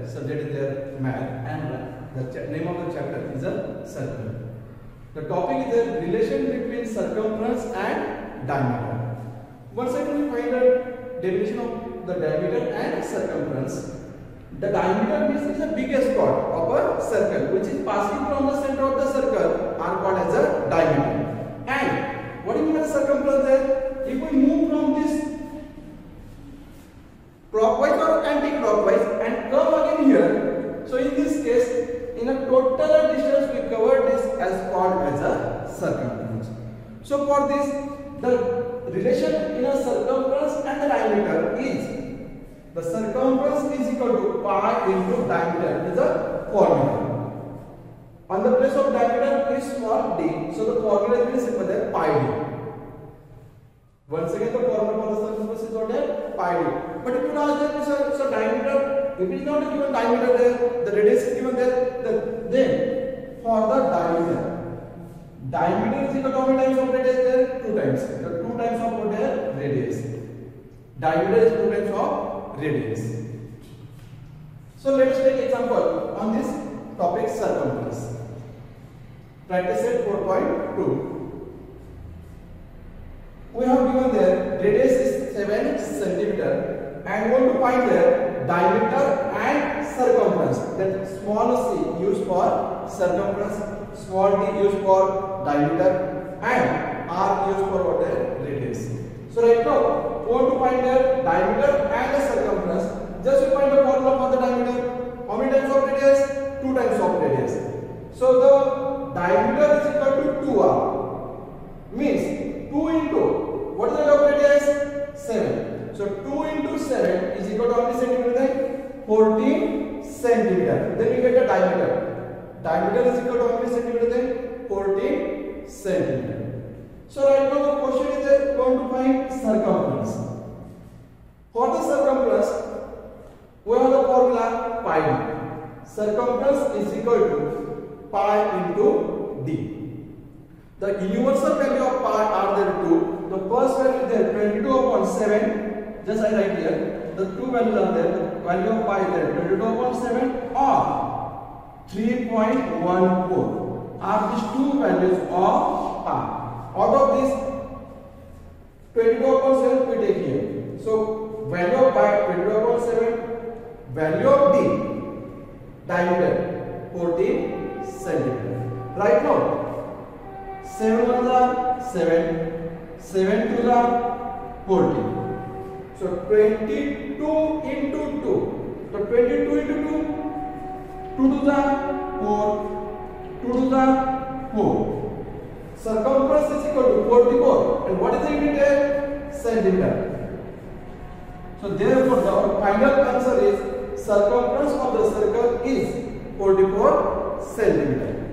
subject is there math, and the name of the chapter is a circle. The topic is the relation between circumference and diameter. Once again, we find the definition of the diameter and circumference. The diameter means is the biggest part of a circle, which is passing from the center of the circle, are called as a diameter. And what do you mean by circumference there? If we move from this clockwise or anti-clockwise and come again here, so in this case, in a total distance we cover this as called as a circumference. So for this, the relation in a circumference and the diameter is the circumference is equal to pi into diameter is a formula. On the place of diameter is small d, so the formula is very simple there, pi d. Once again, the formula for the circumference is what is pi d. But if you ask them, so diameter, if it is not given diameter there, the radius is given there, then for the diameter is equal to how many times of radius there? 2 times. The 2 times of what there? Radius. Diameter is 2 times of radius. So let us take example on this topic, circumference. Practice set 4.2. We have given there radius is 7 centimeter and we want to find the diameter and circumference. That small c used for circumference, small d used for diameter, and r used for what is radius. So right now we want to find the diameter and the circumference. Just we find the formula for the diameter. How many times of radius? 2 times of radius. So the diameter is equal to 2r. Means 2 into what is the value of radius? 7. So 2 into 7 is equal to how many centimeter then? 14 centimeter. Then we get the diameter. Diameter is equal to how many centimeter then? 14 centimeter. So right now the question is going to find circumference. For the circumference, we have the formula pi d. Circumference is equal to pi into d. The universal value of pi are there two. The first value is there 22 upon 7. Just I write here. The two values are there. The value of pi is there 22 upon 7 or 3.14 are these two values of pi. Out of this 22 upon 7 we take here. So value of pi 22 upon 7, value of d diameter 14 centimeter. Right now 7 1s are 7, 7 2s are 14. So 22 into 2. So 22 into 2, 2 2s are 4, 2 2s are 4. Circumference is equal to 44. And what is the unit here? Centimeter. So therefore the final answer is circumference of the circle is 44 centimeter.